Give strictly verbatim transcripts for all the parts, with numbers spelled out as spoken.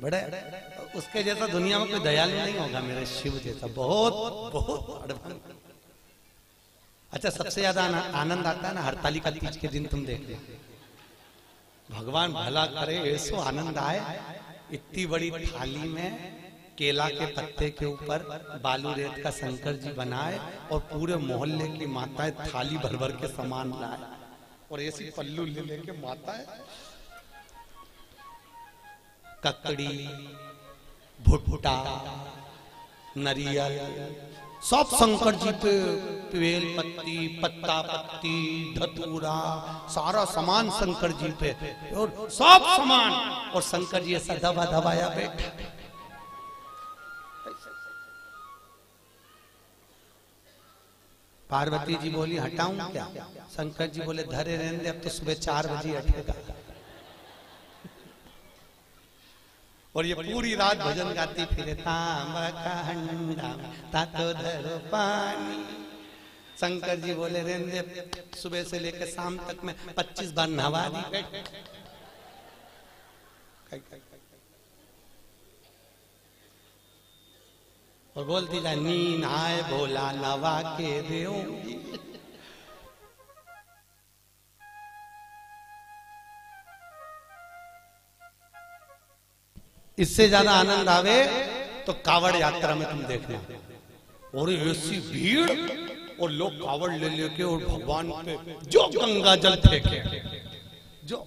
बड़े उसके जैसा दुनिया में कोई दयालु नहीं होगा मेरे शिव जैसा, बहुत बहुत एडवांस। अच्छा, सबसे ज्यादा आनंद आता है ना हरतालिका तीज के दिन, तुम देख लो, भगवान भला करे ऐसो आनंद आए। इतनी बड़ी थाली में केला के पत्ते के ऊपर बालू रेत का शंकर जी बनाए और पूरे मोहल्ले की माताएं थाली भर भर के सामान लाए और ऐसी पल्लू ले लेके माताएं ककड़ी, भुट्टा, नरियल सब शंकर जी पे, बेल पत्ती, पत्ता पत्ती, धतूरा, सारा सामान शंकर जी पे और सब सामान, और शंकर जी ऐसा दबा दबाया बैठा। पार्वती जी बोली हटाऊं क्या? शंकर जी बोले धरे रहने दे, अब तो सुबह चार बजे हटेगा। और ये पूरी रात भजन गाती फिरे, तांबा का हंडा तातो धरो पानी। शंकर जी बोले रहने दे, सुबह से लेकर शाम तक में पच्चीस बार नहवा दी। और बोलती जा नीन आए भोला नवा के देऊंगी। इससे ज्यादा आनंद आवे तो कावड़ यात्रा में तुम देखना, और ऐसी भीड़ और लोग कावड़ ले लेके और भगवान पे जो गंगा जल फेंके। जो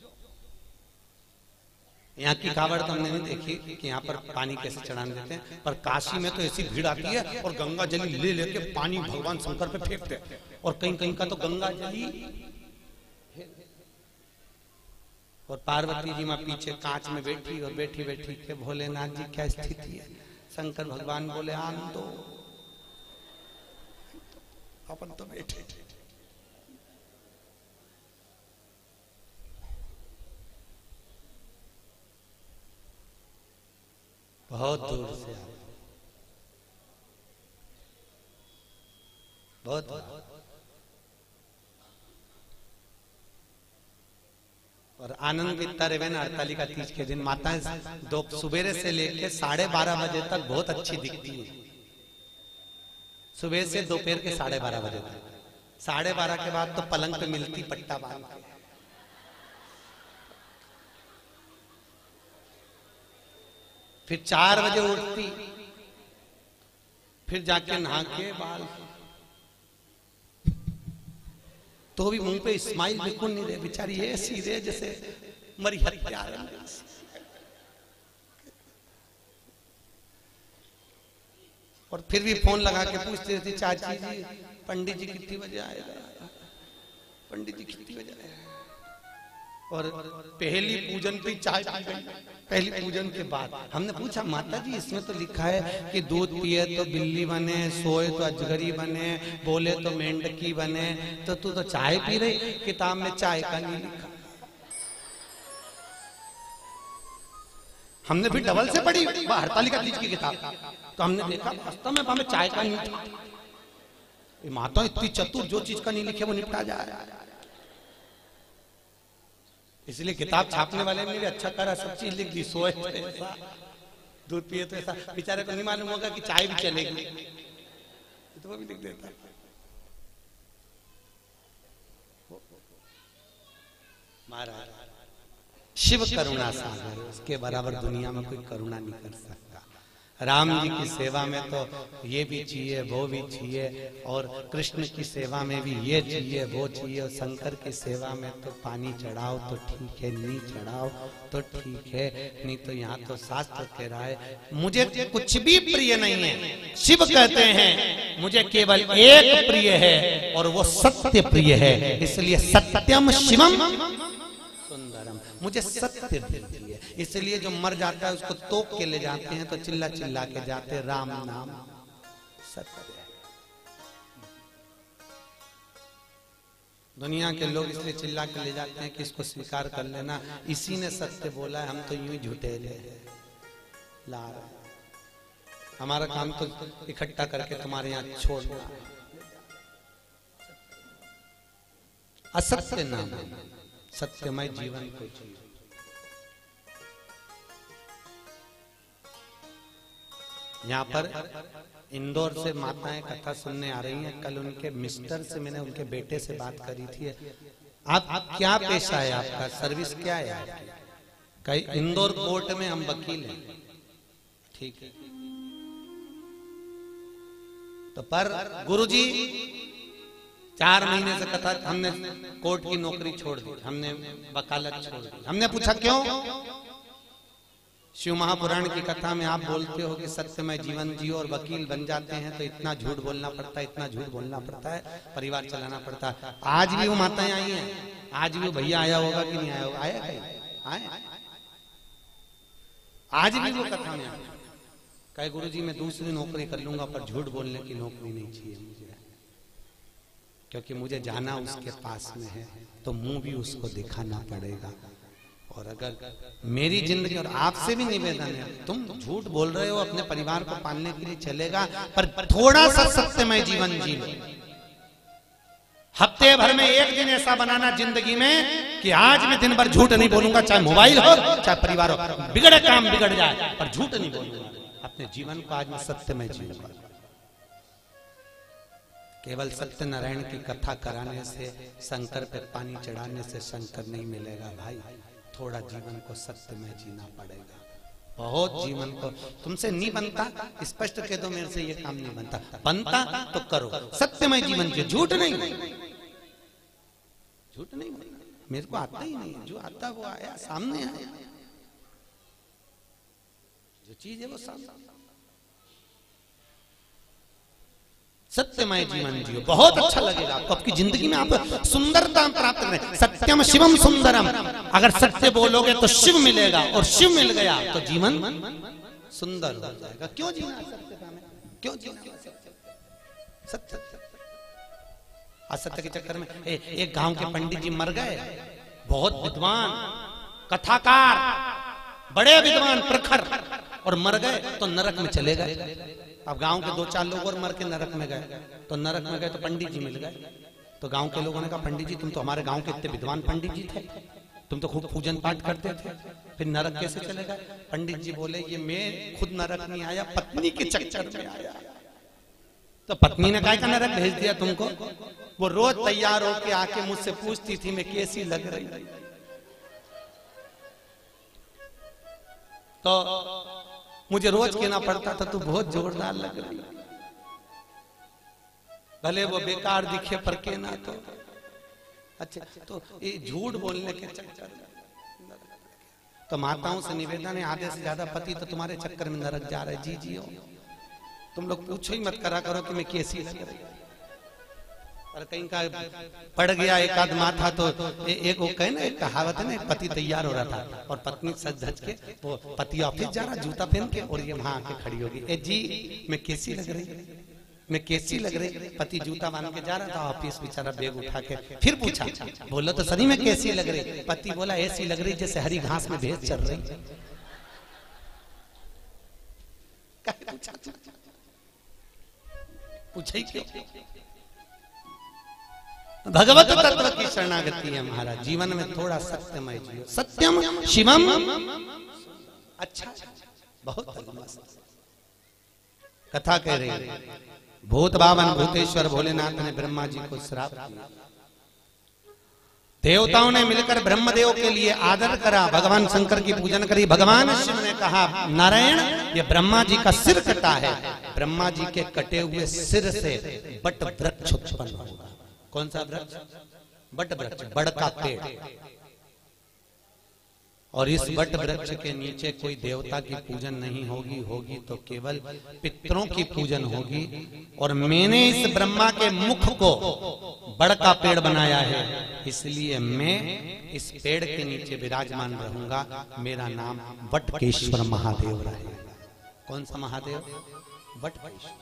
यहाँ की कावड़ तो हमने नहीं देखी कि यहाँ पर पानी कैसे चढ़ाने देते हैं, पर काशी में तो ऐसी भीड़ आती है और गंगा जली ले लेके पानी भगवान शंकर पे फेंकते हैं। और कहीं कहीं का तो गंगा जली, और पार्वती जी माँ पीछे कांच में बैठी और बैठी बैठी के भोलेनाथ जी क्या स्थिति है। शंकर भगवान बोले आन दो, अपन तो बैठे। बहुत दूर से आए, बहुत और आनंद इतना रहे ना। हरतालिका तीज के दिन माताएं दो सुबह से लेके साढ़े बारह बजे तक बहुत अच्छी दिखती है। सुबह से दोपहर के साढ़े बारह बजे तक, साढ़े बारह के बाद तो पलंग पे मिलती पट्टा बांध के। फिर चार बजे उठती, फिर जाके नहा के बाल, तो भी मुंह पे स्माइल बिल्कुल नहीं रहे, बेचारी ऐसी रहे जैसे मरी हत्या। और फिर भी फोन लगा के पूछती रहती, चाची जी पंडित जी कितनी बजे आएगा, पंडित जी कितनी बजे आएगा। और पहली पूजन पे चाय पी गई, पहली पूजन के बाद। हमने पूछा माता जी इसमें तो लिखा है कि दूध पिए तो बिल्ली बने, सोए तो अजगरी बने, बोले तो मेंढकी बने, तो तू तो चाय पी रही, किताब में चाय का नहीं लिखा। हमने भी डबल से पढ़ी हरतालिका तीज की किताब, तो हमने देखा वास्तव में हमें चाय का नहीं था। माता इतनी चतुर, जो चीज का नहीं लिखे वो निपटा जा रहा है। इसलिए किताब छापने वाले ने भी अच्छा करा, सब चीज लिख दी। सोए तो ऐसा, दूध पिए तो ऐसा, बेचारे को नहीं मालूम होगा कि चाय भी चलेगी, तो वो भी लिख देता। महाराज शिव करुणा सागर, उसके बराबर दुनिया में कोई करुणा नहीं कर सकता। राम जी की सेवा में तो ये भी चाहिए वो भी चाहिए, और कृष्ण की सेवा में भी ये चाहिए वो चाहिए, और शंकर की सेवा में तो पानी चढ़ाओ तो ठीक है, नहीं चढ़ाओ तो ठीक है, नहीं तो यहाँ तो शास्त्र कह रहा है मुझे कुछ भी प्रिय नहीं है। शिव कहते हैं मुझे केवल एक प्रिय है और वो सत्य प्रिय है, इसलिए सत्यम शिवम सुंदरम, मुझे सत्य प्रिय है। इसलिए जो मर जाता है उसको तोप के ले जाते हैं तो चिल्ला चिल्ला के जाते, राम नाम सत्य है। दुनिया के लोग इसलिए चिल्ला के ले जाते हैं कि इसको स्वीकार कर लेना, इसी ने सत्य बोला है, हम तो यूं ही झूठे ले ला रहे, हमारा काम तो इकट्ठा करके तुम्हारे यहाँ छोड़ना। असत्य नाम, सत्यमय जीवन को जियो। यहाँ पर इंदौर से माताएं कथा सुनने आ रही हैं। कल उनके मिस्टर से मैंने उनके बेटे से बात करी थी। आप, आप क्या पेशा है आपका, सर्विस क्या है आपकी? कई इंदौर कोर्ट में हम वकील हैं। ठीक है, तो पर गुरुजी चार महीने से कथा, हमने कोर्ट की नौकरी छोड़ दी, हमने वकालत छोड़ दी। हमने पूछा क्यों? शिव महापुराण की कथा में आप बोलते हो कि सत्यमय जीवन जियो और वकील बन जाते हैं, तो इतना झूठ बोलना पड़ता है, इतना झूठ बोलना पड़ता है, परिवार चलाना पड़ता है। आज भी वो माताएं आई हैं, आज भी वो भैया आया होगा कि नहीं आया होगा? आया कहीं आए? आज भी वो कथा में आया, कहे गुरुजी मैं दूसरी नौकरी कर लूंगा पर झूठ बोलने की नौकरी नहीं चाहिए मुझे, क्योंकि मुझे जाना उसके पास में है, तो मुंह भी उसको दिखाना पड़ेगा। और अगर मेरी जिंदगी, और आपसे भी निवेदन है, तुम झूठ बोल रहे हो अपने परिवार को पालने के लिए चलेगा, पर थोड़ा सा सत्यमय जीवन जी लो। हफ्ते भर में एक दिन ऐसा बनाना जिंदगी में कि आज मैं दिन भर झूठ नहीं बोलूंगा, चाहे मोबाइल हो चाहे परिवार हो, बिगड़े काम बिगड़ जाए पर झूठ नहीं बोलूंगा। अपने जीवन को आज मैं सत्यमय जीऊंगा। केवल सत्यनारायण की कथा कराने से, शंकर पे पानी चढ़ाने से शंकर नहीं मिलेगा भाई। थोड़ा जीवन को सत्यमय जीना पड़ेगा। बहुत जीवन को तुमसे नहीं बनता, स्पष्ट कह दो मेरे से ये काम नहीं बनता, बनता तो करो सत्यमय जीवन जियो, झूठ नहीं, झूठ नहीं। मेरे को आता ही नहीं, जो आता वो आया, सामने आया, जो चीज है वो सामने। सत्यमय जीवन जियो, बहुत अच्छा लगेगा आपको। आपकी जिंदगी में आप सुंदरता प्राप्त करें। सत्यम शिवम सुंदरम, अगर सत्य बोलोगे तो शिव मिलेगा, और शिव मिल गया तो जीवन सुंदर हो जाएगा। क्यों जीना सत्यता में, क्यों जीना सत्य? असत्य के चक्कर में ए, एक गांव के पंडित जी मर गए, बहुत विद्वान कथाकार, बड़े विद्वान प्रखर, और मर गए तो नरक में चले गए। अब गांव के दो चार लोग और मर के नरक में गए, तो नरक में गए तो पंडित जी मिल गए। तो गांव के लोगों ने कहा पंडित जी तुम तो हमारे गांव के इतने विद्वान पंडित जी थे, तुम तो खूब पूजन पाठ करते थे, फिर नरक कैसे चले गए? पंडित जी बोले ये मैं खुद नरक नहीं आया, पत्नी के चक्कर में आया। तो पत्नी ने कहा नरक भेज दिया तुमको? वो रोज तैयार होके आके मुझसे पूछती थी मैं कैसी लग रही। तो मुझे रोज कहना पड़ता था तू बहुत जोरदार लग रही, भले वो बेकार दिखे पर कहना तो अच्छा। तो ये झूठ बोलने के चक्कर में, तो माताओं से निवेदन है, आधे से ज्यादा पति तो तुम्हारे चक्कर में नरक जा रहे। जी जी हो, तुम लोग पूछो ही मत करा करो कि मैं कैसी लग रही। और कहीं का पड़ गया एक आध माथा तो ए, एक वो कहे ना, एक कहावत है ना, एक पति तैयार हो रहा था और पत्नी सज धज के, वो पति ऑफिस जा रहा जूता पहन के, और ये वहां आके खड़ी होगी, ए जी मैं कैसी लग रही, मैं कैसी लग रही। पति जूता बांध के जा रहा था ऑफिस, बेचारा बैग उठा के, फिर पूछा बोलो तो सही में कैसी लग रही? पति बोला ऐसी लग रही जैसे हरी घास में भैंस चल रही। पूछा ही क्यों? भगवत तत्व की शरणागति है महाराज। जीवन में थोड़ा सत्यमय जियो, सत्यम शिवम। अच्छा, बहुत मस्त कथा कह रही है। भूत बावन भूतेश्वर भोलेनाथ ने ब्रह्मा जी को श्राप दिया। देवताओं ने मिलकर ब्रह्मदेव के लिए आदर करा, भगवान शंकर की पूजन करी। भगवान शिव ने कहा नारायण ये ब्रह्मा जी का सिर कटा है, ब्रह्मा जी के कटे हुए सिर से बट वृक्ष उत्पन्न होगा। कौन सा वृक्ष? बट वृक्ष, बड़ का पेड़। और इस बट वृक्ष के नीचे कोई देवता की पूजन नहीं होगी, होगी तो केवल पितरों की पूजन होगी। और मैंने इस ब्रह्मा के मुख को बड़ का पेड़ बनाया है, इसलिए मैं इस पेड़ के नीचे विराजमान रहूंगा। मेरा नाम वटकेश्वर महादेव रहेगा। कौन सा महादेव? वटकेश्वर।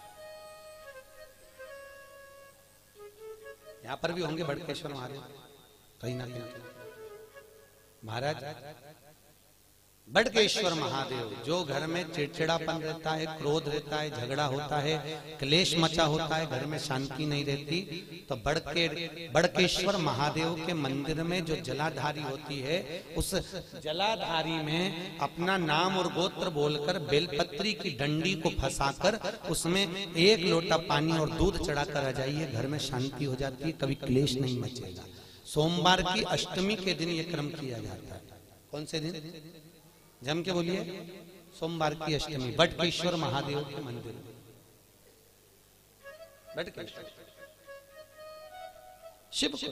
यहाँ पर भी होंगे बटकेश्वर महादेव कहीं ना कहीं। महाराज बड़केश्वर महादेव, जो घर में चिड़चिड़ापन रहता है, क्रोध रहता है, झगड़ा होता है, क्लेश मचा होता है, घर में शांति नहीं रहती, तो बड़के बड़केश्वर महादेव के मंदिर में जो जलाधारी होती है, उस जलाधारी में अपना नाम और गोत्र बोलकर बेलपत्री की डंडी को फंसाकर उसमें एक लोटा पानी और दूध चढ़ाकर आ जाइए, घर में शांति हो जाती है, कभी क्लेश नहीं मचेगा। सोमवार की अष्टमी के दिन ये क्रम किया जाता है। कौन से दिन? जम के बोलिए। सोमवार की अष्टमी, बड़केश्वर महादेव के मंदिर में। बड़केश्वर शिव को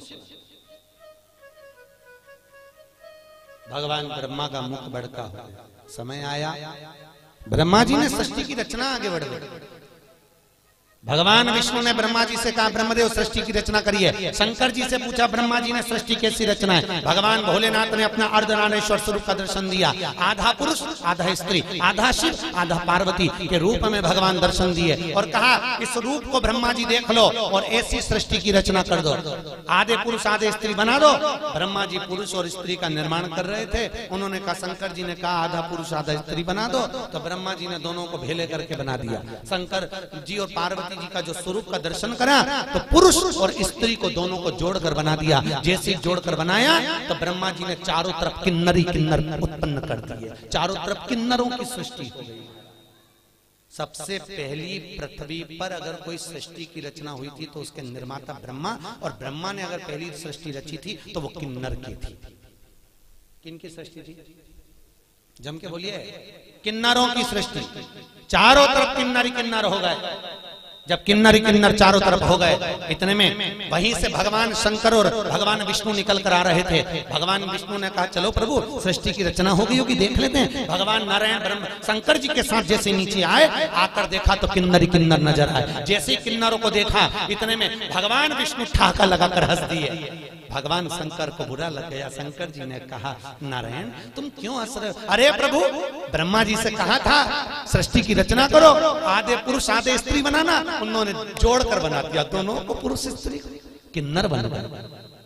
भगवान ब्रह्मा का मुख बड़का हो गया। समय आया, ब्रह्मा जी ने सृष्टि की रचना आगे बढ़ गई। भगवान विष्णु ने ब्रह्मा जी से कहा, ब्रह्मदेव सृष्टि की रचना करिए। शंकर जी से पूछा, ब्रह्मा जी ने सृष्टि कैसी रचना है? भगवान भोलेनाथ ने अपना अर्धनारेश्वर स्वरूप का दर्शन दिया। आधा पुरुष आधा स्त्री, आधा शिव आधा पार्वती के रूप में भगवान दर्शन दिए और कहा, इस रूप को ब्रह्मा जी देख लो और ऐसी सृष्टि की रचना कर दो। आधे पुरुष आधे स्त्री बना दो। ब्रह्मा जी पुरुष और स्त्री का निर्माण कर रहे थे। उन्होंने कहा, शंकर जी ने कहा आधा पुरुष आधा स्त्री बना दो, तो ब्रह्मा जी ने दोनों को भेले करके बना दिया। शंकर जी और पार्वती जी का जो स्वरूप का दर्शन करा तो पुरुष और स्त्री को दोनों को जोड़कर बना दिया। जैसे जोड़कर बनाया तो ब्रह्मा जी ने चारों तरफ किन्नरी किन्नर उत्पन्न कर दिए। चारों तरफ किन्नरों की सृष्टि हो गई। सबसे पहली पृथ्वी पर अगर कोई सृष्टि की रचना हुई थी तो उसके निर्माता ब्रह्मा, और ब्रह्मा ने अगर पहली सृष्टि रची थी तो वो किन्नर की थी। किनकी सृष्टि थी? जम के बोलिए। किन्नरों की सृष्टि। चारों तरफ किन्नरी किन्नर हो गए। जब किन्नर किन्नर चारों तरफ हो गए, इतने में वहीं से भगवान शंकर और भगवान विष्णु निकल कर आ रहे थे। भगवान विष्णु ने कहा, चलो प्रभु सृष्टि की रचना हो गई होगी, देख लेते हैं। भगवान नारायण ब्रह्म शंकर जी के साथ जैसे नीचे आए, आकर देखा तो किन्नर किन्नर नजर आए। जैसे किन्नरों को देखा, इतने में भगवान विष्णु ठहाका लगाकर हंस दिए। भगवान शंकर को बुरा लग गया। शंकर जी ने कहा, नारायण तुम क्यों हंस रहे हो? अरे प्रभु, ब्रह्मा जी से कहा था सृष्टि की रचना करो, आधे पुरुष आधे स्त्री बनाना, उन्होंने जोड़कर बना दिया, दोनों को पुरुष स्त्री किन्नर बन गए।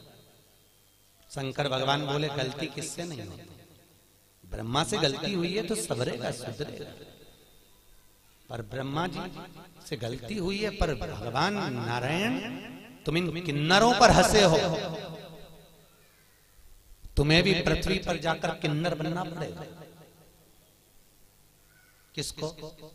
शंकर भगवान बोले, गलती किससे नहीं होती? ब्रह्मा से गलती हुई है तो सबरेगा सुधरेगा, पर ब्रह्मा जी से गलती हुई है, पर भगवान नारायण तुम इन किन्नरों पर हंसे हो, तुम्हें भी पृथ्वी पर जाकर किन्नर बनना पड़ेगा। किसको?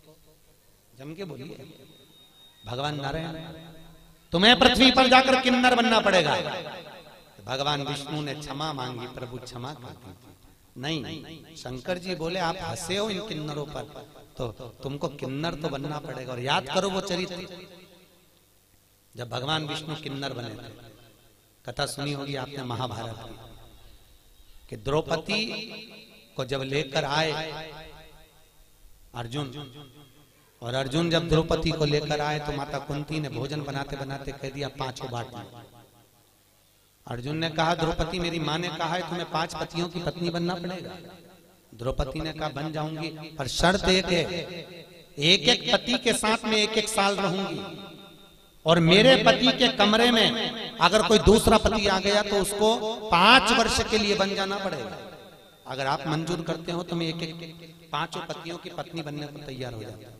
जम के बोलिए। भगवान नारायण, तुम्हें पृथ्वी पर जाकर किन्नर बनना पड़ेगा। भगवान विष्णु ने क्षमा मांगी, प्रभु क्षमा कर दी। नहीं, शंकर जी बोले, आप हंसे हो इन किन्नरों पर, तो तुमको किन्नर तो बनना पड़ेगा। और याद करो वो चरित्र, जब भगवान विष्णु किन्नर बने थे। कथा सुनी होगी आपने महाभारत की, कि द्रौपदी को जब लेकर आए अर्जुन, और अर्जुन जब द्रौपदी को लेकर आए तो माता कुंती ने भोजन बनाते बनाते कह दिया, पांचों बांट लो। अर्जुन ने कहा, द्रौपदी मेरी माँ ने कहा है तुम्हें पांच पतियों की पत्नी बनना पड़ेगा। द्रौपदी ने कहा, बन जाऊंगी, पर शर्त एक है, एक एक पति के साथ में एक एक साल रहूंगी, और मेरे पति के कमरे में अगर कोई दूसरा पति आ गया तो उसको पांच वर्ष के लिए बन जाना पड़ेगा। अगर आप मंजूर करते हो तो मैं एक एक पांचों पतियों की पत्नी बनने को तैयार हो जाता।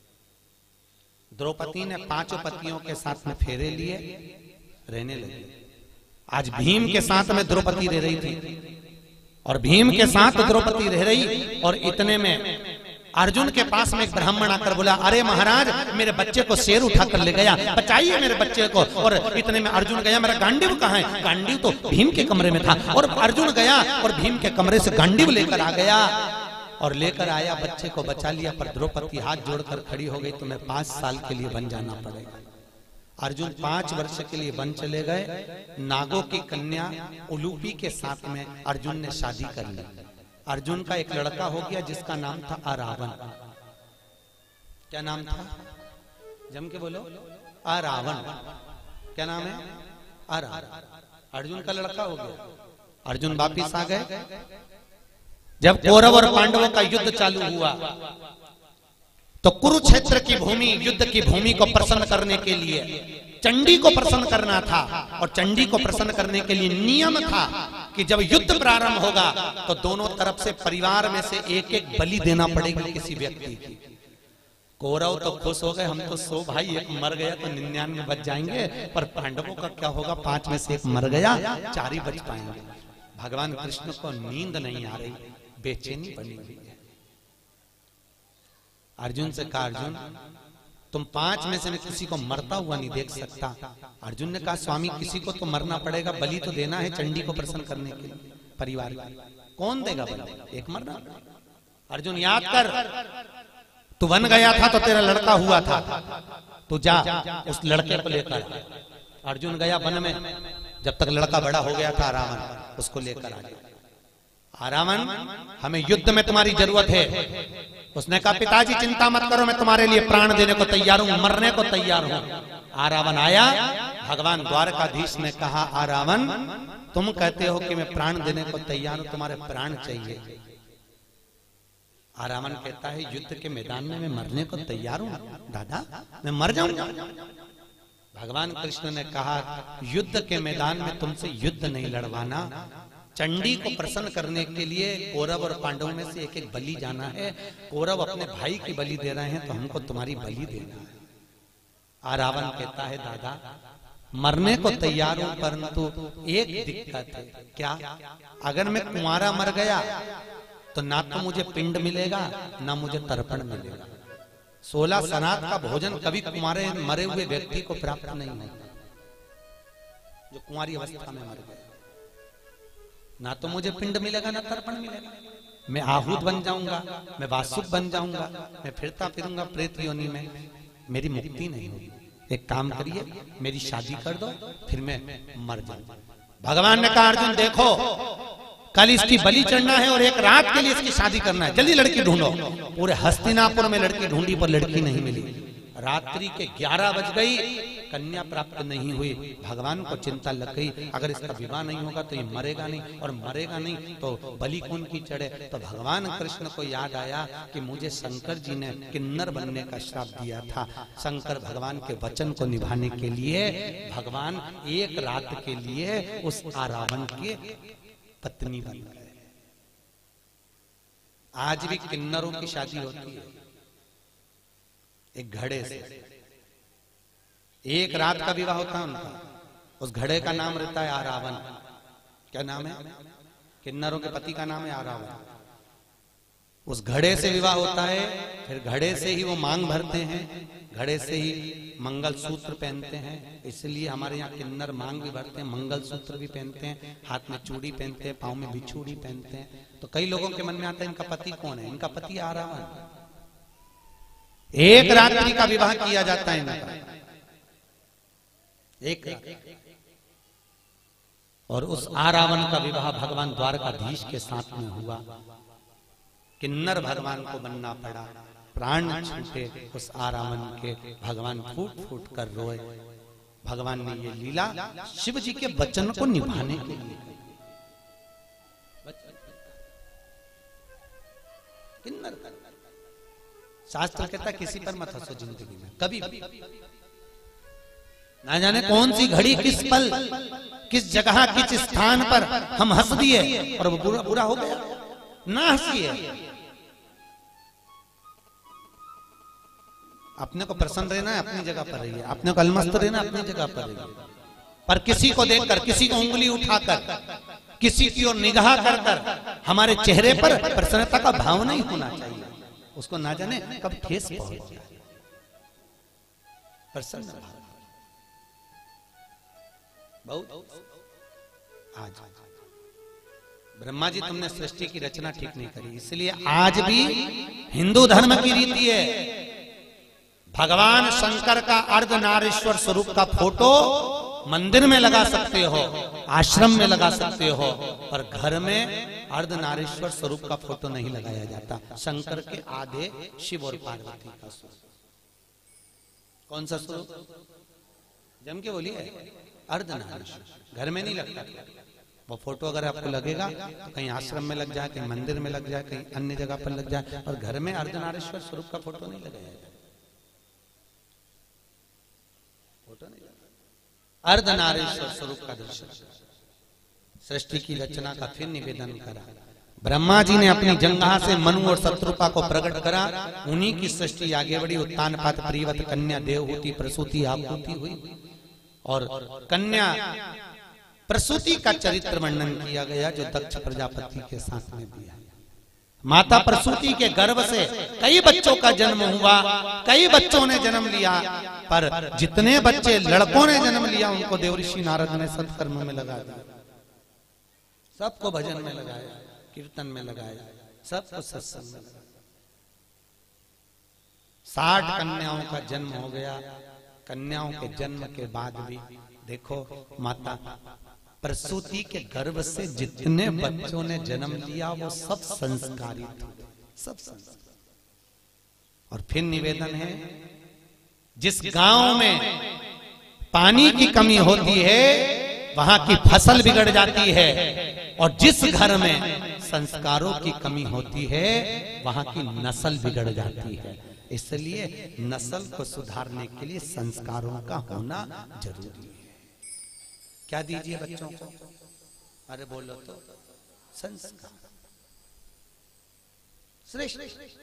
द्रौपदी ने पांचों पतियों के साथ में फेरे लिए, रहने लगी। आज भीम के साथ में द्रौपदी रह रही थी, और भीम के साथ द्रौपदी रह रही, और इतने में अर्जुन के पास में एक ब्राह्मण आकर बोला, अरे महाराज मेरे बच्चे को शेर उठा कर ले गया, बचाइए मेरे बच्चे को। और इतने में अर्जुन गया, मेरा गांडीव कहाँ है? गांडीव तो भीम के कमरे में था। और अर्जुन गया और भीम के कमरे से गांडीव लेकर आ गया, और लेकर आया, बच्चे को बचा लिया। पर द्रौपदी हाथ जोड़कर खड़ी हो गई, तुम्हें पांच साल के लिए बन जाना पड़ेगा। अर्जुन पांच वर्ष के लिए बन चले गए। नागों की कन्या उलूपी के साथ में अर्जुन ने शादी कर ली। अर्जुन का एक लड़का हो गया जिसका नाम था अरावण। क्या नाम था? जम के बोलो। अरावण। क्या नाम है? अरावण। अर्जुन का लड़का हो गया। अर्जुन वापिस आ गए। जब कौरव और पांडवों का युद्ध चालू हुआ तो कुरुक्षेत्र की भूमि, युद्ध की भूमि को प्रसन्न करने के लिए चंडी को प्रसन्न करना था, और चंडी को प्रसन्न करने के लिए नियम था कि जब युद्ध प्रारंभ होगा तो दोनों तरफ से परिवार में से एक एक बलि देना पड़ेगा किसी व्यक्ति की। कौरव तो खुश हो गए, हम तो सौ भाई, एक मर गया तो निन्यानवे बच जाएंगे, पर पांडवों का क्या होगा, पांच में से एक मर गया, चार ही बच पाएंगे। भगवान कृष्ण को नींद नहीं आ रही, बेचैनी बनी हुई है। अर्जुन से कहा, अर्जुन तुम पांच में से मैं किसी को मरता हुआ नहीं देख सकता। अर्जुन ने कहा, स्वामी किसी को तो मरना पड़ेगा, बलि तो देना है चंडी को प्रसन्न करने के लिए परिवार का, कौन देगा बलि, एक मरना। अर्जुन याद कर, तू वन गया था तो तेरा लड़का हुआ था, तू जा उस लड़के को लेकर। अर्जुन गया वन में, जब तक लड़का बड़ा हो गया था रावण, उसको लेकर आ गया। रावण हमें युद्ध में तुम्हारी जरूरत है। उसने कहा, पिताजी चिंता मत करो, मैं तुम्हारे लिए प्राण देने को तैयार हूं, मरने को तैयार हूं। रावण आया, भगवान द्वारकाधीश ने कहा, आ रावण तुम कहते हो कि मैं प्राण देने को तैयार हूं, तुम्हारे प्राण चाहिए। रावण कहता है, युद्ध के मैदान में मैं मरने को तैयार हूं दादा, मैं मर जाऊंगा। भगवान कृष्ण ने कहा, युद्ध के मैदान में तुमसे युद्ध नहीं लड़वाना, चंडी को प्रसन्न करने के लिए कौरव और पांडवों में से एक एक बलि जाना है। कौरव अपने भाई की बलि दे रहे हैं तो हमको तुम्हारी बलि देना है। रावण कहता है, दादा मरने को तैयार हूं, परंतु एक दिक्कत है। क्या? अगर मैं कुंवारा मर गया तो ना तो मुझे पिंड मिलेगा ना मुझे तर्पण मिलेगा। सोलह सनात का भोजन कभी कुंवारे मरे हुए व्यक्ति को प्राप्त नहीं होता, जो कुंवारी अवस्था में मर गया। ना तो मुझे पिंड मिलेगा ना तर्पण मिलेगा, मैं आहूत बन जाऊंगा, मैं वासुक बन जाऊंगा, मैं फिरता फिरूंगा प्रेत योनि में, मेरी मुक्ति नहीं होगी। एक काम करिए, मेरी शादी कर दो, फिर मैं मर जाऊंगा। भगवान ने कहा, अर्जुन देखो कल इसकी बलि चढ़ना है और एक रात के लिए इसकी शादी करना है, जल्दी लड़की ढूंढो। पूरे हस्तिनापुर में लड़की ढूंढी पर लड़की नहीं मिली। रात्रि के ग्यारह बज गई, कन्या प्राप्त नहीं हुई। भगवान को चिंता लग गई, अगर इसका विवाह नहीं होगा तो ये मरेगा नहीं, और मरेगा नहीं तो बलि कौन की चढ़े। तो भगवान कृष्ण को याद आया कि मुझे शंकर जी ने किन्नर बनने का श्राप दिया था। शंकर भगवान के वचन को निभाने के लिए भगवान एक रात के लिए उस रावण के पत्नी बन गए। आज भी किन्नरों की शादी होती है एक घड़े से, एक रात का विवाह होता है उनका। उस घड़े का नाम रहता है आरावन। क्या नाम है? किन्नरों के पति का नाम है आरावन। उस घड़े से विवाह होता है, फिर घड़े से ही वो मांग भरते हैं, घड़े से ही मंगल सूत्र पहनते हैं। इसलिए हमारे यहाँ किन्नर मांग भी भरते हैं, मंगल सूत्र भी पहनते हैं, हाथ में चूड़ी पहनते हैं, पाँव में बिछूड़ी पहनते हैं। तो कई लोगों के मन में आता है इनका पति कौन है? इनका पति आरावन। एक रात्रि का विवाह किया जाता है इनका, एक रात्रि। और उस आरावन का विवाह भगवान द्वारकाधीश के साथ में हुआ। किन्नर भगवान को बनना पड़ा, प्राण छूटे उस आरावन के। भगवान फूट फूट कर रोए। भगवान ने ये लीला शिव जी के वचन को निभाने के लिए। किन्नर शास्त्र कहता किसी पर मत हंसो जिंदगी में कभी भी। ना जाने कौन सी घड़ी, किस पल, किस जगह, किस स्थान पर हम हंस दिए और वो बुरा बुरा हो गया। ना हंसिए, अपने को प्रसन्न रहना है, अपनी जगह पर रहिए। अपने को अलमस्त रहना, अपनी जगह पर रहिए। पर किसी को देखकर, किसी को उंगली उठाकर, किसी की ओर निगाह कर कर हमारे चेहरे पर प्रसन्नता का भाव नहीं होना चाहिए। उसको ना जाने कब ठेस पहुंच जाए। प्रसन्न भाव बहुत। आज ब्रह्मा जी तुमने सृष्टि की रचना ठीक नहीं करी, इसलिए आज भी हिंदू धर्म की रीति है भगवान शंकर का अर्धनारीश्वर स्वरूप का फोटो मंदिर में लगा सकते हो, आश्रम में लगा सकते हो, पर घर में अर्धनारीश्वर स्वरूप का फोटो नहीं लगाया जाता। शंकर के आधे शिव और पार्वती का स्वरूप। कौन सा स्वरूप? जम के बोलिए, अर्धनारीश्वर। घर में नहीं लगता वो फोटो। अगर आपको लगेगा तो कहीं आश्रम में लग जाए, कहीं मंदिर में लग जाए, कहीं अन्य जगह पर लग जाए, और घर में अर्धनारीश्वर स्वरूप का फोटो नहीं लगाया जाए। अर्धनारीश्वर स्वरूप का दर्शन सृष्टि की रचना का फिर निवेदन करा। ब्रह्मा जी ने अपनी जंघा से मनु और शत्रुपा को प्रकट करा, उन्हीं की सृष्टि आगे बढ़ी। उत्तानपाद प्रियवत कन्या देवहूति प्रसूति आपूति हुई, और कन्या प्रसूति का चरित्र वर्णन किया गया जो दक्ष प्रजापति के साथ में दिया। माता प्रसूति के गर्भ से कई बच्चों का जन्म हुआ, कई बच्चों ने जन्म लिया, पर जितने बच्चे लड़कों ने जन्म लिया उनको देवऋषि नारद ने सत्कर्म में लगा दिया, सबको भजन में लगाया, कीर्तन में लगाया, सबको सत्संग में लगाया। साठ कन्याओं का जन्म हो गया। कन्याओं के जन्म के बाद भी देखो, माता प्रसूति के गर्भ से जितने बच्चों ने जन्म लिया वो सब संस्कारित हुए, सब संस्कार। और फिर निवेदन है, जिस गांव में पानी की कमी होती है वहां की फसल बिगड़ जाती है, और जिस घर में संस्कारों की कमी होती है वहां की नस्ल बिगड़ जाती है। इसलिए नस्ल को सुधारने के लिए संस्कारों का होना जरूरी है। क्या दीजिए बच्चों को? अरे बोलो तो, संस्कार श्रेष्ठ।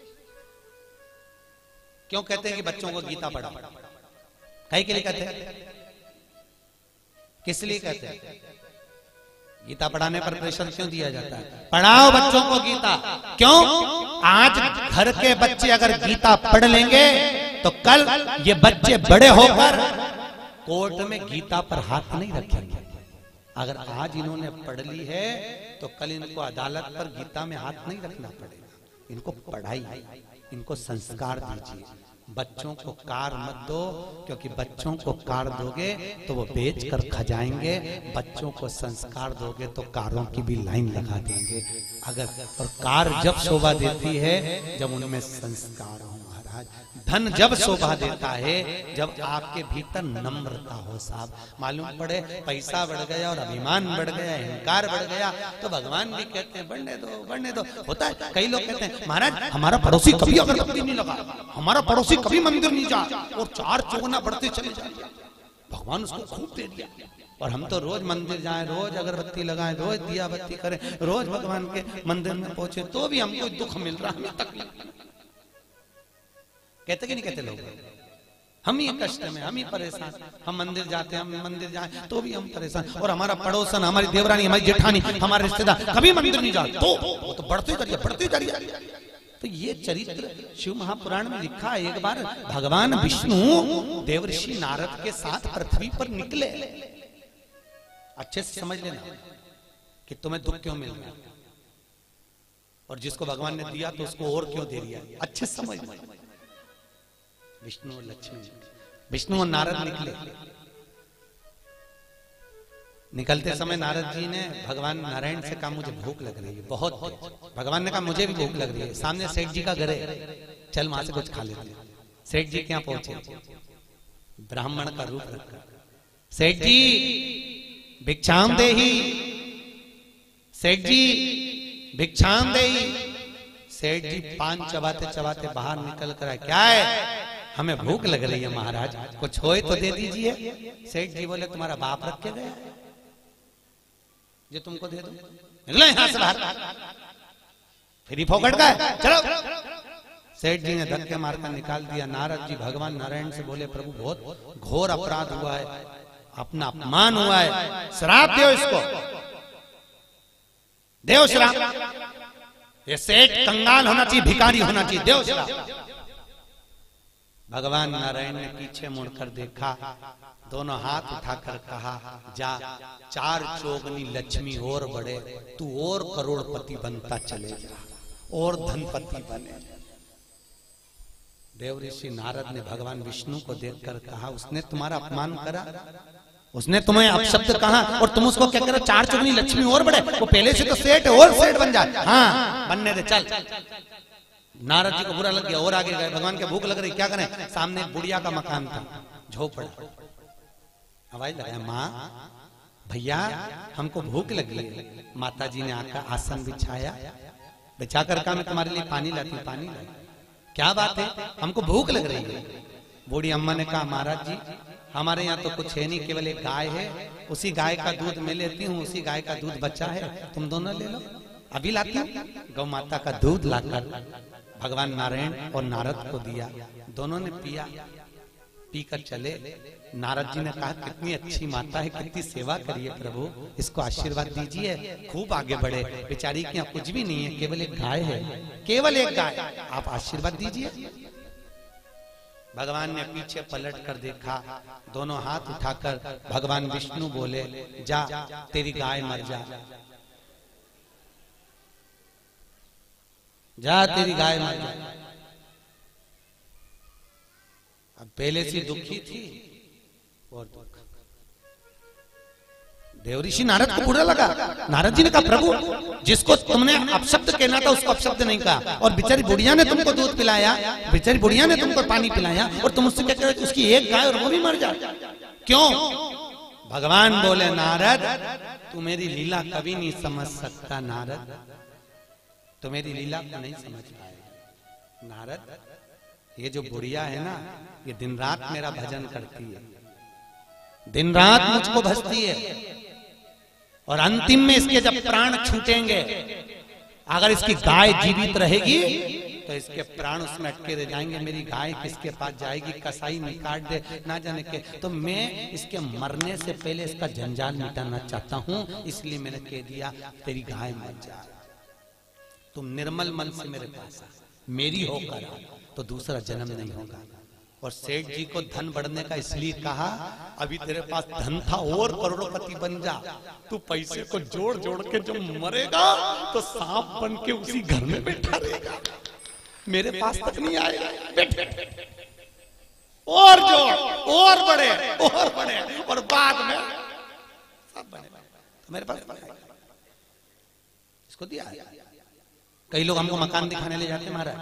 क्यों कहते हैं कि बच्चों को गीता पढ़ाओ? कहीं के लिए कहते हैं? किस लिए कहते हैं? गीता पढ़ाने पर प्रेशर क्यों दिया जाता है? पढ़ाओ बच्चों को गीता। क्यों? आज घर के बच्चे अगर गीता पढ़ लेंगे तो कल ये बच्चे बड़े होकर कोर्ट में गीता पर हाथ नहीं रखेंगे। अगर आज इन्होंने पढ़ ली है तो कल इनको अदालत पर गीता में हाथ नहीं रखना पड़ेगा। इनको पढ़ाई, इनको संस्कार दीजिए। बच्चों को कार मत दो, क्योंकि बच्चों को कार दोगे तो वो बेच कर खा जाएंगे। बच्चों को संस्कार दोगे तो कारों की भी लाइन लगा देंगे। अगर और कार जब शोभा देती है जब उनमें संस्कार हो महाराज। धन जब शोभा देता है जब आपके भीतर नम्रता हो साहब। मालूम पड़े पैसा बढ़ गया और अभिमान बढ़ गया, अहंकार बढ़ गया तो भगवान भी कहते हैं बढ़ने दो, बढ़ने दो। होता है, कई लोग कहते हैं महाराज हमारा पड़ोसी कभी अगरबत्ती नहीं लगा, हमारा पड़ोसी कभी मंदिर नहीं जा, और चार चौगुना बढ़ते चले जाए। भगवान उसको खूब दे दिया, और हम तो रोज मंदिर जाएं, रोज अगरबत्ती लगाएं, रोज दिया बत्ती करें, रोज भगवान के मंदिर में पहुंचे, तो भी हमको दुख मिल रहा, हमें तकलीफ। कहते कि नहीं कहते लोग? हम ही कष्ट में, हम ही परेशान। हम मंदिर जाते हैं, हम मंदिर जाएं तो भी हम परेशान, और हमारा पड़ोसन, हमारी देवरानी, हमारी जेठानी, हमारे रिश्तेदार कभी मंदिर नहीं जाते, तो वो तो बढ़ते करिए, बढ़ते करिए। तो ये चरित्र शिव महापुराण में लिखा है। एक बार भगवान विष्णु देवर्षि नारद के साथ पृथ्वी पर निकले। अच्छे से समझ लेना कि तुम्हें दुख क्यों मिल रहा है, और जिसको भगवान ने दिया तो उसको और क्यों दे दिया। अच्छे से समझ। विष्णु और लक्ष्मी, विष्णु और नारद निकले। निकलते समय नारद जी ने भगवान नारायण से कहा मुझे भूख लग रही है बहुत। भगवान ने कहा मुझे भी भूख लग रही है। सामने सेठ जी का घर है, चल वहां से कुछ खा लेते हैं। सेठ जी क्या पहुंचे, ब्राह्मण का रूप रखा। सेठ जी भिक्षाम देही, सेठ जी भिक्षाम देही। सेठ जी पान चबाते चबाते बाहर निकल कर आए, क्या है? हमें भूख लग रही है महाराज, कुछ होए तो दे दीजिए। सेठ जी बोले तुम्हारा बाप रख के गया जो तुमको दे दो, निकलो यहां से बाहर, फिर ही फोकट का है, चलो। सेठ जी ने धक्के मारकर निकाल दिया। नारद जी भगवान नारायण से बोले प्रभु बहुत घोर अपराध हुआ है, अपना अपमान हुआ है, श्राप दो इसको, देव श्राप। ये सेठ कंगाल होना चाहिए, भिखारी होना चाहिए, देव श्राप। भगवान नारायण ने पीछे मुड़कर देखा, दोनों हाथ उठाकर कहा जा चार चौगनी लक्ष्मी और बढ़े, तू और करोड़पति बनता चले जा, और धनपति बने। देवऋषि नारद ने भगवान विष्णु को देखकर कहा उसने तुम्हारा अपमान करा, उसने तुम्हें अपशब्द कहा, और तुम उसको क्या करो चार चौगनी लक्ष्मी और बढ़े। वो पहले से तो सेठ और सेठ बन जाए। हाँ बनने दे, चल। नारद जी को बुरा लग गया और आगे गए। भगवान के भूख लग रही, क्या करें? सामने एक बुढ़िया का मकान था, झोपड़ा। आवाज लगाया, माँ भैया हमको भूख लगी है। माता जी ने आकर आसन बिछाया, बिछा कर कहा मैं तुम्हारे लिए पानी लाती हूँ। पानी लाई। क्या बात है? हमको भूख लग रही है। बूढ़ी अम्मा ने कहा महाराज जी हमारे यहाँ तो कुछ है नहीं, केवल एक गाय है, उसी गाय का दूध मैं लेती हूँ, उसी गाय का दूध बचा है, तुम दोनों ले लो। अभी लाती हूँ। गौ माता का दूध लाकर भगवान नारायण और नारद को दिया, दोनों ने पिया, पीकर चले। नारद जी ने कहा कितनी अच्छी माता है, कितनी सेवा करिए प्रभु, इसको आशीर्वाद दीजिए, खूब आगे बढ़े। बेचारी के यहाँ कुछ भी नहीं है, केवल एक गाय है, केवल एक गाय, आप आशीर्वाद दीजिए। भगवान ने पीछे पलट कर देखा, दोनों हाथ उठाकर भगवान विष्णु बोले, जा तेरी गाय मर जा, जा तेरी गाय मर जा। अब पहले से दुखी थी और दुख। देवऋषि नारद को बुरा लगा। नारद जी ने कहा प्रभु जिसको तुमने अपशब्द कहना था उसको अपशब्द नहीं कहा, और बेचारी बुढ़िया ने तुमको दूध पिलाया, बेचारी बुढ़िया ने तुमको पानी पिलाया, और तुम उससे क्या कह रहे उसकी एक गाय और वो भी मर जाए, क्यों? भगवान बोले नारद तू मेरी लीला कभी नहीं समझ सकता, नारद तो मेरी लीला को नहीं समझ पाएगा। नारद ये जो बुढ़िया है ना, ये दिन रात मेरा भजन करती है, दिन रात मुझको भजती है, और अंतिम में इसके जब प्राण छूटेंगे, अगर इसकी गाय जीवित रहेगी तो इसके प्राण उसमें अटके रह जाएंगे। मेरी गाय किसके पास जाएगी, कसाई निकाट दे ना जाने के, तो मैं इसके मरने से पहले इसका जंजाल मिटाना चाहता हूं, इसलिए मैंने कह दिया तेरी गाय मर जा, तुम निर्मल मन से मेरे पास मेरी होकर तो दूसरा जन्म नहीं होगा। और सेठ जी को धन बढ़ने का इसलिए कहा, अभी तेरे पास धन था और करोड़पति बन जा, तू पैसे को जोड़ जोड़ के जब मरेगा तो सांप बन के उसी घर में बैठा रहेगा, मेरे पास तक नहीं आएगा, बैठे और जोड़ और बड़े और बड़े, और बाद में सब बने तो मेरे पास बनेगा। इसको दिया। कई लोग हमको मकान दिखाने ले जाते महाराज,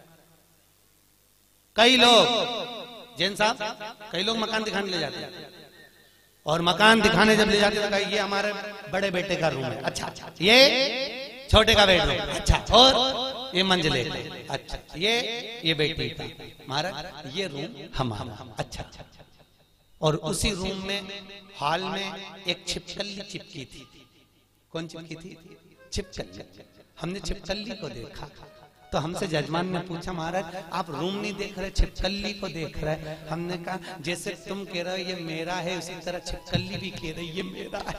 कई लोग जैन साहब कई लोग मकान दिखाने ले जाते हैं, और मकान दिखाने जब ले जाते हैं ये हमारे बड़े बेटे का रूम है, अच्छा अच्छा, ये छोटे का बेडरूम, अच्छा, और ये मंजिले का, अच्छा, ये ये बेटी का, महाराज ये रूम हमारा, अच्छा, और उसी रूम में हॉल में एक छिपकली चिपकी थी। कौन चिपकी थी? छिपकली। हमने छिपकली को देखा तो हमसे जजमान ने पूछा महाराज आप रूम नहीं देख रहे, छिपकली को देख रहे। हमने कहा जैसे तुम कह रहे हो ये मेरा है, उसी तरह छिपकली भी कह रही ये मेरा है।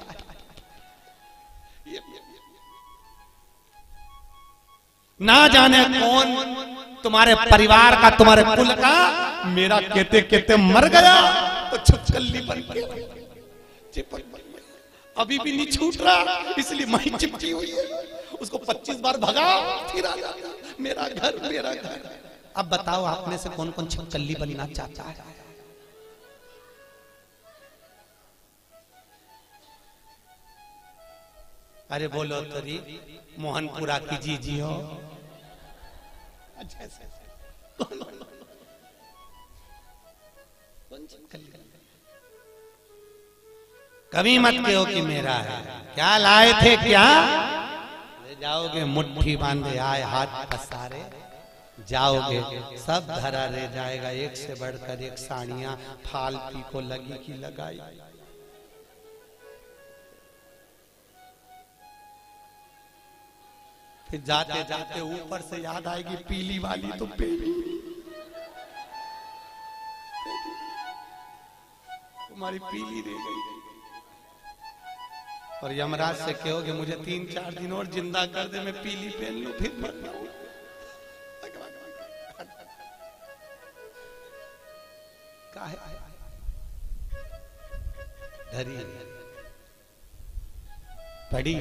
ना जाने कौन तुम्हारे परिवार का, तुम्हारे कुल का, मेरा कहते कहते मर गया तो छिपकली बन के अभी भी नहीं छूट रहा, इसलिए माही चिपकी हुई है। उसको पच्चीस बार भगा फिर आ जाता, मेरा घर मेरा घर। अब बताओ आप में से कौन कौन छिपकली बनना चाहता है? अरे बोलो तरी मोहनपुरा की जी जी हो। अच्छा कभी मत कहो कि मेरा है। क्या लाए थे क्या? ले जाओगे मुट्ठी बांधे आए हाथ पसारे, जाओगे सब धरा रह जाएगा। एक से बढ़कर एक साड़ियां फाल पी को लगी की लगाई। फिर जाते जाते ऊपर से याद आएगी पीली वाली तो पीली तुम्हारी पीली रह गई। और यमराज से कहोगे मुझे तीन चार दिन और जिंदा कर दे, मैं पीली पहन लूं फिर मर जाऊं। धरी पड़ी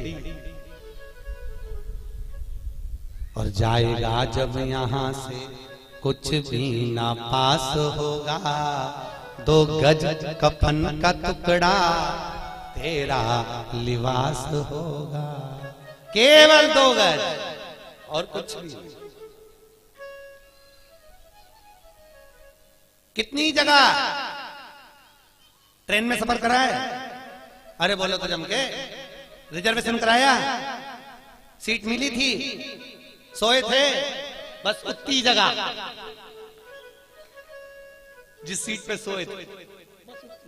और जाएगा जब यहाँ से कुछ भी ना पास होगा। दो गज कफन का टुकड़ा तेरा लिबास होगा। केवल दो गज और कुछ भी। कितनी जगह ट्रेन में सफर कराया? अरे बोलो तो जम के। रिजर्वेशन कराया, सीट मिली थी, सोए थे, बस उतनी जगह जिस सीट पे सोए थे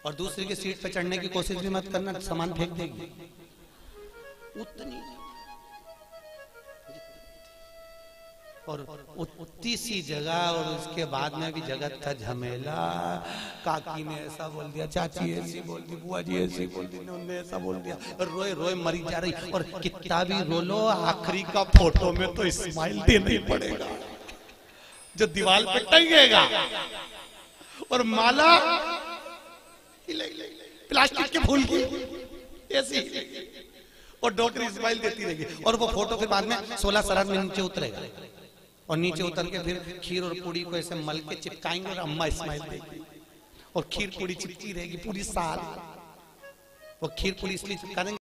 और दूसरे की सीट पे चढ़ने की कोशिश भी मत करना, सामान फेंक देगी। उतनी और उतनी सी जगह, और उसके बाद में भी जगत का झमेला। काकी ने ऐसा बोल दिया, चाची ऐसी बोल दी, बुआ जी ऐसी बोल दी, उन्होंने ऐसा बोल दिया, रोए रोए मरी जा रही। और कितना भी रो लो, आखिरी का फोटो में तो स्माइल देना ही पड़ेगा जो दीवार पे टंगेगा। और माला प्लास्टिक के फूल की ऐसी, और डॉक्टर स्माइल देती रहेगी। और वो फोटो के बाद में सोलह शराब में नीचे उतरेगा, और नीचे उतर के फिर खीर और पूड़ी को ऐसे मल के चिपकाएंगे और अम्मा स्माइल देगी, और खीर पूड़ी चिपकी रहेगी पूरी साल। वो खीर पूड़ी इसलिए चिपका देंगे